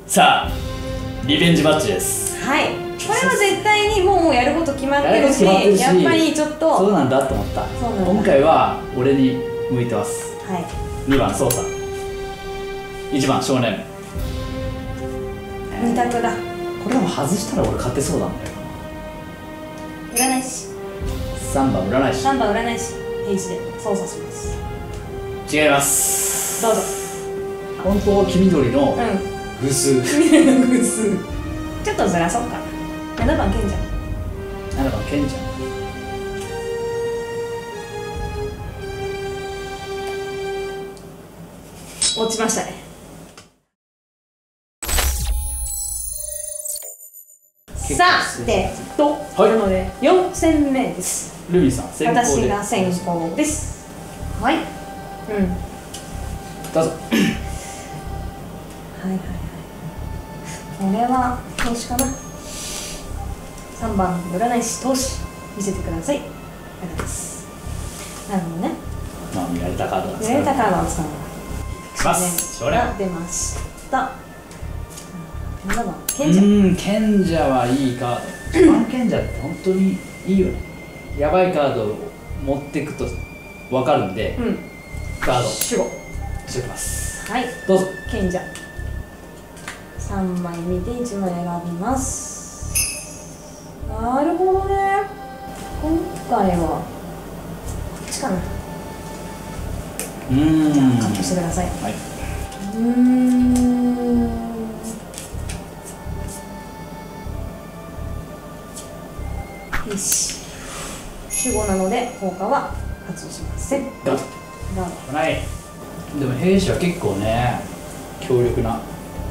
さあリベンジマッチです。 はい、これは絶対にもうやること決まってるし、やっぱりちょっとそうなんだと思った。今回は俺に向いてます。はい、2番操作、1番少年。 2択だ。 これでも外したら俺勝てそうなんだよ。 占い師。 3番占い師。 3番占い師。平地で操作します。 違います。 どうぞ。 本当は黄緑の偶数。 黄緑の偶数。ちょっとずらそうかな。7番賢者。 7番賢者。 落ちましたね。さあ、なので4戦目です。 ルミさん先行で。 私が先行です。はい。 どうぞ。 はいはいはい。これは投資かな。3番占い師投資見せてください。ありがとうございます。なるほどね。 まあ見られたカードが見られたカードを使う。 少年が出ました。7番賢者。 賢者はいいカード。1番賢者って本当にいいよね。やばいカードを持っていくと分かるんで、カード守護しておきます。 はい、 どうぞ。 賢者3枚見て1枚選びます。なるほどね。今回はこっちかな。じゃあカットしてください。はい。よし。守護なので効果は発動しません。 ガード。はい。でも兵士は結構ね強力な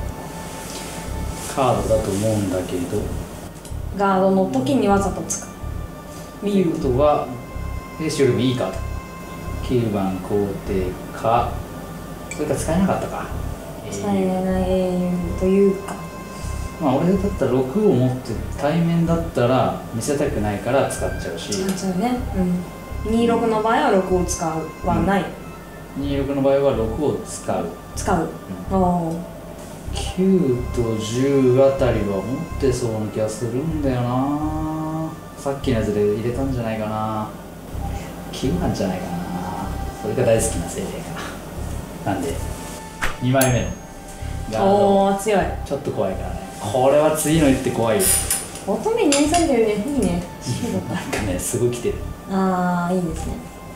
カードだと思うんだけど、 ガードの時にわざと使う。 ということは兵士よりもいいカード。9番皇帝か、それか使えなかったか。 使えない英雄というか、 まあ俺だったら6を持って対面だったら見せたくないから使っちゃうし、 使っちゃうね。26の場合は6を使うはない。 26の場合は6を使う。9と10あたりは持ってそうな気がするんだよな。さっきのやつで入れたんじゃないかな。9なんじゃないかな。それが大好きな精霊かなんで2枚目のガード。 強い。 ちょっと怖いからね。これは次の一手怖いよ。 乙女に愛されてるね。いいね。 なんかねすごい来てる。 いいですね。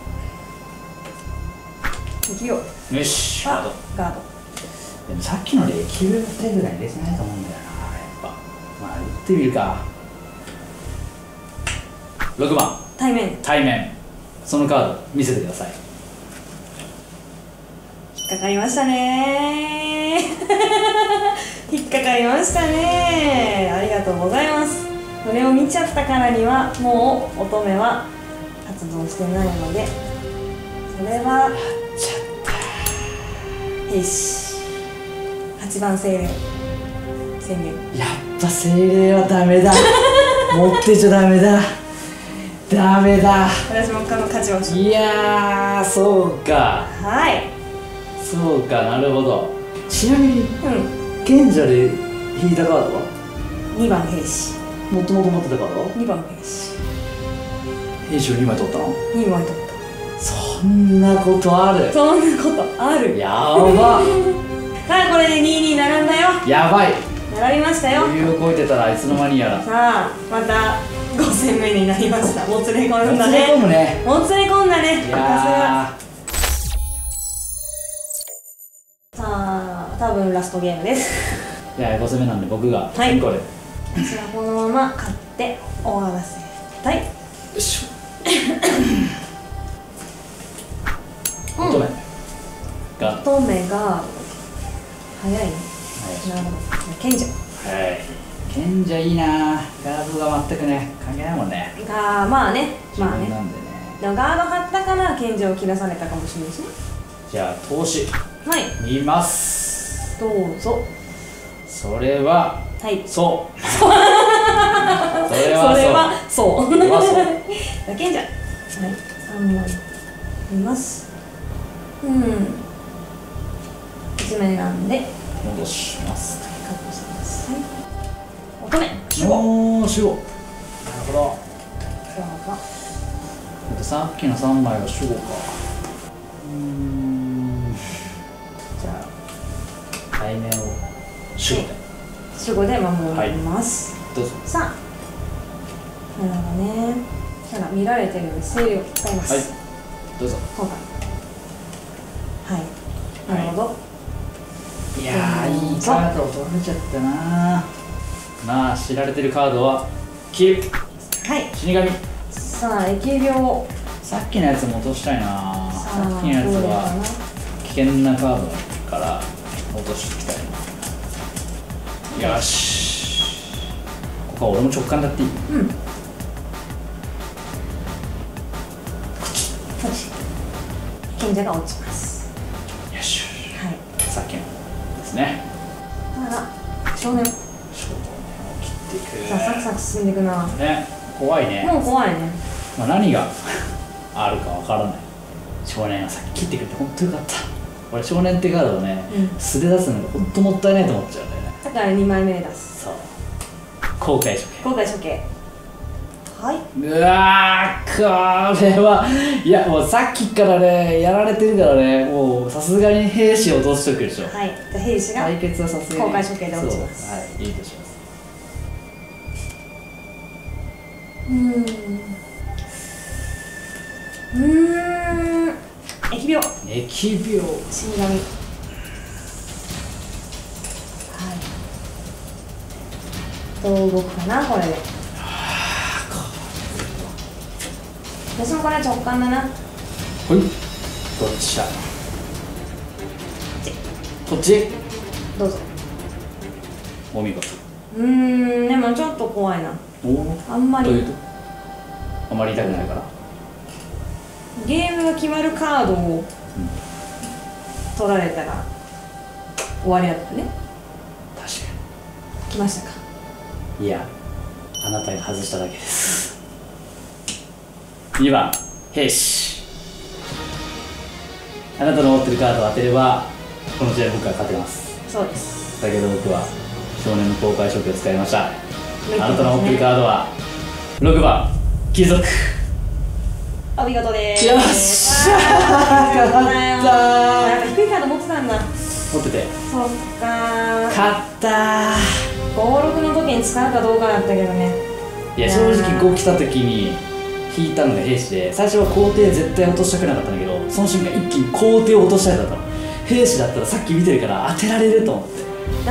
いくよ。 よし、ガード。でもさっきので9手ぐらい入れてないと思うんだよな。やっぱまあ打ってみるか。6番対面。そのカード見せてください。 引っかかりましたね。引っかかりましたね。ありがとうございます。それを見ちゃったからにはもう乙女は発動してないので、それはやっちゃった。よし、8番精霊宣言。 やっぱ精霊はダメだ。持ってちゃダメだ。ダメだ。 私も勝ちました。 いやー、そうか。 はい、 そうか、なるほど。ちなみに賢者で引いたカードは 2番兵士。 もともと持ってたカードは 2番兵士。 兵士を2枚取ったの。 2枚取った。 そんなことある。 そんなことある。 やば。 さあ、これで2に並んだよ。 やばい。 並びましたよ。 余裕をこいてたらいつの間にやら。 さあ、また5戦目になりました。もつれ込んだね。 もつれ込むね。 もつれ込んだね。 いやさあ、多分ラストゲームです。 いや、5戦目なんで僕が先行で。 私はこのまま勝って終わらせたい。よいしょ。乙女が早いね。なるほど。賢者。 賢者いいな。ガードが全くね関係ないもんね。 まあね。 なんでね。 でもガード張ったから賢者を切らされたかもしれないしね。 じゃあ投資見ます。 どうぞ。 それはそう。それはそう。賢者。はい、3枚見ます。1枚選んで戻します。 カットし乙女守護。 おお、守護。なるほど。 そうか。 さっきの3枚が守護か。じゃあ背面を守護で。 守護で守ります。 どうぞ。 さあ、なるほどね。ただ見られてるので精霊を使います。 はい。どうぞ。 今回。はい。なるほど。 いやー、いいカードを取られちゃったな。まあ知られてるカードはキル。 はい。 死神。 さあ、疫病。 さっきのやつも落としたいな。さっきのやつどうはかな。 危険なカードから落としていきたいな。よし。ここは俺も直感だっていい。 うん。こっち。賢者が落ちます。 よし。 はい。 さっきのですね。 だから、少年。 少年を切っていく。 さあ、サクサク進んでいくな。 ね、怖いね。 もう怖いね。 まあ何があるかわからない。少年がさっき切ってくれて本当よかった。俺少年ってカードをね、素で出すのが本当もったいないと思っちゃうんだよね。 だから2枚目で出す。 そう。後悔処刑。 今回処刑。はい。 うわー、これはいやもうさっきからねやられてるからね、もうさすがに兵士を落としとくでしょ。 はい。じゃあ兵士が対決はさすがに後悔処刑で落ちます。 そう、はい、いいとします。 疫病。 疫病。 死神。はい。どう動くかなこれで。私もこれは直感だな。 ほい。どっちだ。こっち。 どうぞ。 お見事。 でもちょっと怖いな。あんまり。 どういうとあまり痛くないから。 ゲームが決まるカードを取られたら終わりだったね。 確か来ましたか。 に。いや、あなたが外しただけです。2番兵士。あなたの持ってるカードを当てればこの試合僕は勝てます。 そうです。 だけど僕は少年の公開処刑を使いました。あなたの持ってるカードは6番貴族。 お見事です。 よっしゃー、勝ったー。 やっぱ低いカード持ってたんだ。 持っててそっかー。 勝ったー。 5、6の時に使うかどうかだったけどね。 いや正直5来た時に引いたのが兵士で、最初は皇帝絶対落としたくなかったんだけど、その瞬間一気に皇帝を落としたいだったの。兵士だったらさっき見てるから当てられると思って。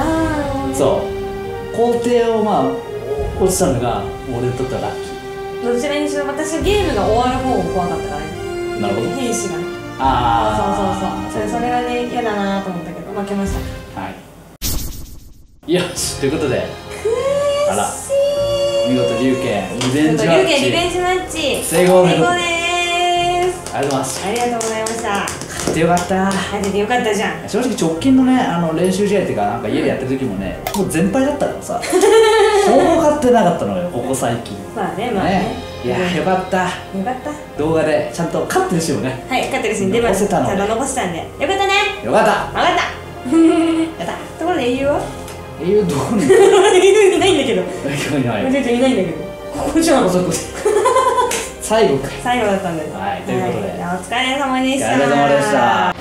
そう皇帝をまあ落ちたのが俺にとってはラッキー。 どちらにしろ私はゲームが終わる方が怖かったからね。 なるほど。 兵士がね。 ああそうそれがね嫌だなと思ったけど負けました。 はい。よしということで、あら見事龍拳リベンジマッチ。 リベンジマッチ成功でです。 ありがとうございます。 ありがとうございました。 勝ってよかった。 勝ててよかったじゃん。 正直直近のね練習試合っていうかなんか家でやってる時もね、もう全敗だったからさほぼ勝ってなかったのよここ最近。 まあねまあね。 いやよかった。 よかった。 動画でちゃんと勝ってるしもね。 はい勝ってるし出ました。ちゃんと残したんでよかったね。 よかった。 分かったやった。ところで英雄は英雄どこに英雄いないんだけど。 いない。 全然いないんだけど。ここじゃん。 最後かい。 最後だったんだよ。 はいということで、 お疲れ様でした。 お疲れ様でした。